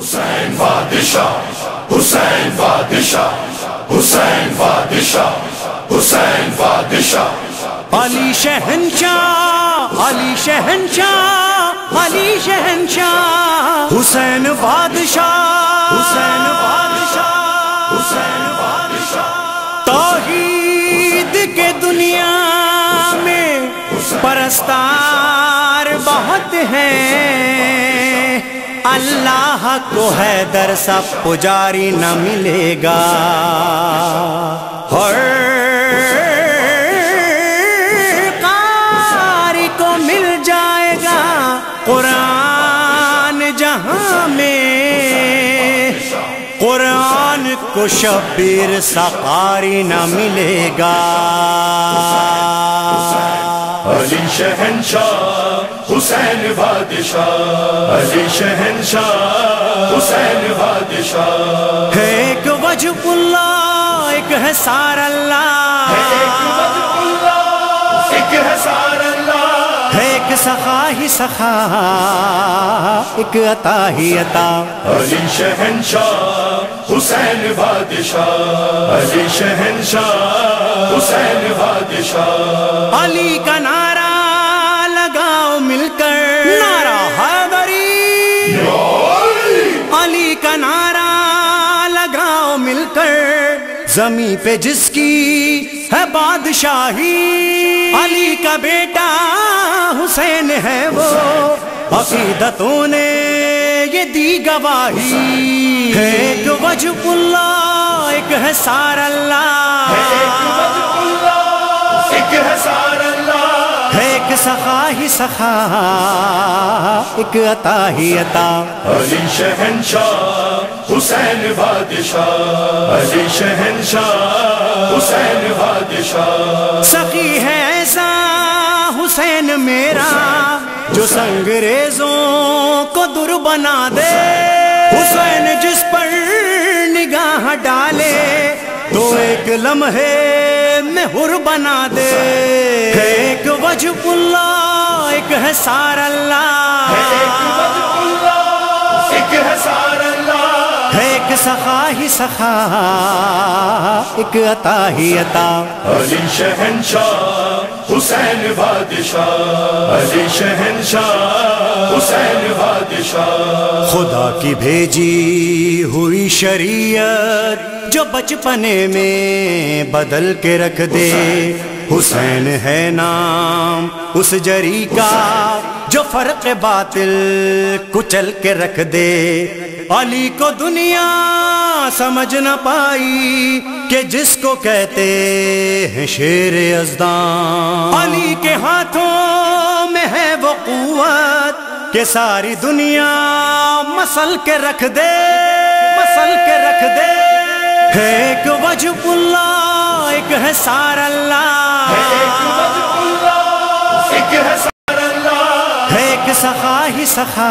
حسین بادشاہ، حسین بادشاہ، حسین بادشاہ، حسین بادشاہ، علی شہنشاہ، علی شہنشاہ، علی شہنشاہ، حسین بادشاہ، حسین بادشاہ، حسین بادشاہ۔ توحید کے دنیا میں پرستار بہت ہیں، اللہ کو حیدر سا پجاری نہ ملے گا۔ ہر قاری کو مل جائے گا قرآن جہاں میں، قرآن کو شبیر سا قاری نہ ملے گا۔ علی شہنشاہ، حسین بادشاہ، علی شہنشاہ، حسین بادشاہ۔ ہے ایک وجہ اللہ، ایک ہے سار اللہ، ایک وجہ اللہ، ایک ہے سار اللہ، ہے ایک سخا ہی سخا، ایک عطا ہی عطا۔ علی شہنشاہ، حسین بادشاہ، علی شہنشاہ، حسین بادشاہ۔ علی کا نعرہ لگاؤ مل کر، نعرہ حیدری، علی کا نعرہ لگاؤ مل کر، زمین پہ جس کی ہے بادشاہی، علی کا بیٹا حسین ہے وہ، عقیدتوں نے یہ دی گواہی۔ ہے ایک وجہ اللہ، ایک ہے سار اللہ، ایک وجہ اللہ، ایک ہے سار اللہ، ہے ایک سخا ہی سخا، ایک عطا ہی عطا۔ علی شہنشاہ، حسین بادشاہ، علی شہنشاہ، حسین بادشاہ۔ سخی ہے ایسا حسین میرا جو سنگریزوں کو در بنا دے، حسین جس پر نگاہ ڈالے تو ایک لمحے میں حر بنا دے۔ ہے ایک وجہ اللہ، ایک ہے سار اللہ، ایک وجہ اللہ، ایک ہے سار اللہ، ہے ایک سخا ہی سخا، ایک عطا ہی عطا۔ علی شہنشاہ، حسین بادشاہ، علی شہنشاہ، حسین بادشاہ۔ خدا کی بھیجی ہوئی شریعت جو بچپنے میں بدل کے رکھ دے، حسین ہے نام اس جری کا جو فرق باطل کچل کے رکھ دے۔ علی کو دنیا سمجھ نہ پائی کہ جس کو کہتے ہیں شیر یزدان، علی کے ہاتھوں میں ہے وہ قوت کہ ساری دنیا مسل کے رکھ دے، مسل کے رکھ دے۔ ہے ایک وجہ اللہ، ایک ہے سار اللہ، ایک وجہ اللہ، ایک ہے سار اللہ، ہے ایک سخا ہی سخا،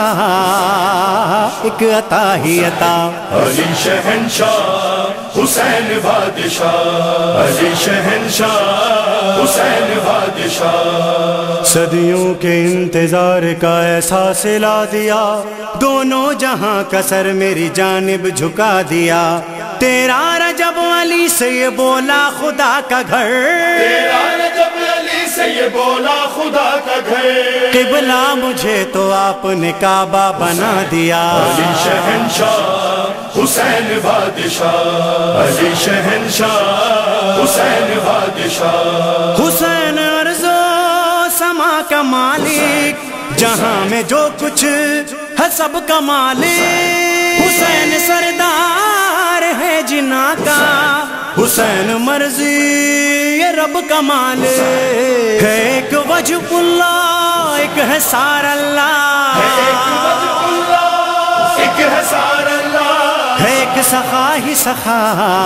ایک عطا ہی عطا۔ علی شہنشاہ، حسین بادشاہ، علی شہنشاہ، حسین بادشاہ۔ صدیوں کے انتظار کا احساس لا دیا، دونوں جہاں کا سر میری جانب جھکا دیا۔ تیرا رجب علی سے یہ بولا خدا کا گھر، تیرا رجب علی سے یہ بولا خدا کا گھر، قبلہ مجھے تو آپ نے کعبہ بنا دیا۔ علی شہنشاہ، حسین بادشاہ، علی شہنشاہ، حسین بادشاہ۔ حسین ارض و سما کا مالک، جہاں میں جو کچھ ہے سب کا مالک، حسین سردار ہے جنا کا، حسین مرضی یہ رب کا مالک۔ ہے ایک وجہ اللہ، ایک ہے سار اللہ، ایک وجہ اللہ، ایک ہے سار اللہ، ہے ایک سخا ہی سخا،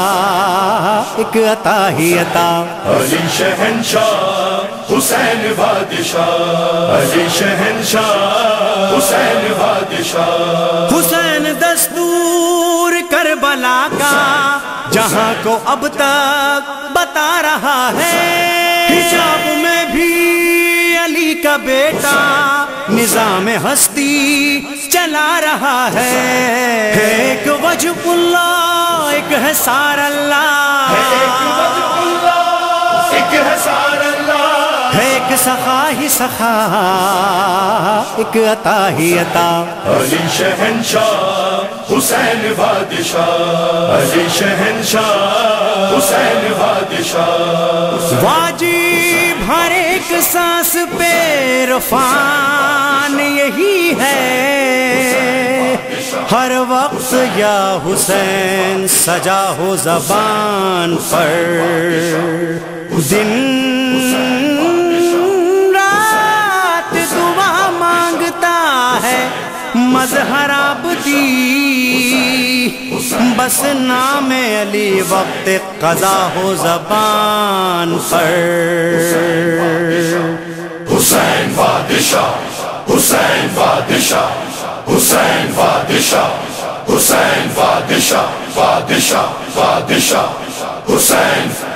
ایک عطا ہی عطا۔ علی شہنشاہ، حسین بادشاہ، علی شہنشاہ، حسین بادشاہ۔ حسین دستور کربلا کا جہاں کو اب تک بتا رہا ہے، حجاب میں بھی علی کا بیٹا نظام ہستی چلا رہا ہے۔ وجہ اللہ ایک ہے سارا اللہ، ایک ہے سارا اللہ، ہے ایک سخا ہی سخا، ایک عطا ہی عطا۔ علی شہنشاہ حسین بادشاہ، علی شہنشاہ حسین بادشاہ، واجب ہر ایک سانس پہ عرفان یہی ہے، ہر وقت یا حسین سجا ہو زبان پر، دن رات دعا مانگتا ہے مظہر عابدی، بس نام علی وقت قضا ہو زبان پر۔ حسین بادشاہ، حسین بادشاہ، حسین بادشاہ، حسین بادشاہ، بادشاہ بادشاہ، حسین